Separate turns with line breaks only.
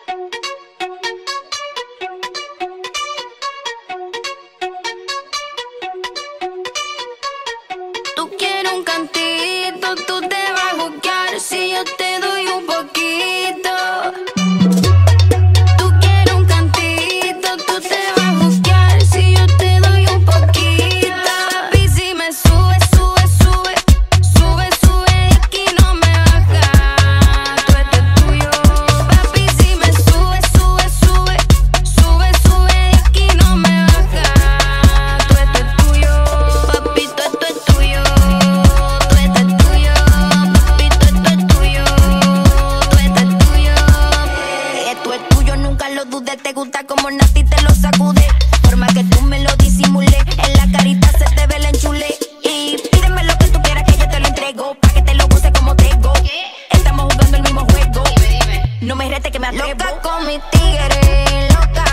Tú quieres un cantito, tú te vas a juzgar si yo te doy un poquito. Tú quieres un cantito, tú te vas a juzgar si yo te doy un poquito. Papi, si me sube, sube, sube, sube, sube, de aquí no me baja. Tú esto es tuyo. Papi, si me sube, sube, sube, sube, sube, de aquí no me baja. Tú esto es tuyo. Papi, tú esto es tuyo. Tú esto es tuyo. Papi, tú esto es tuyo. Tú esto es tuyo. Esto es tuyo, nunca lo dudes. Te gusta como Natti te lo sacude. Forma que tú me lo disimulé. En la carita se te ve el enchule. Y pídeme lo que tú quieras que yo te lo entrego. Pa' que te lo goce como tengo. Estamos jugando el mismo juego. No me rete que me atrevo. Loca con mi tigre, loca.